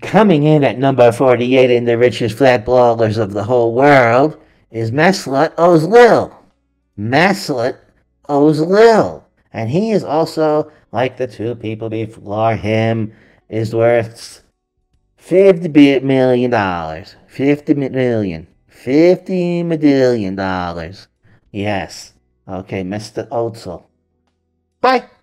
Coming in at number 48 in the richest footballers of the whole world is Mesut Ozil. Mesut Ozil. And he is also, like the two people before him, is worth $50 million. $50 million. Yes. Okay, Mr. Ozil. Bye.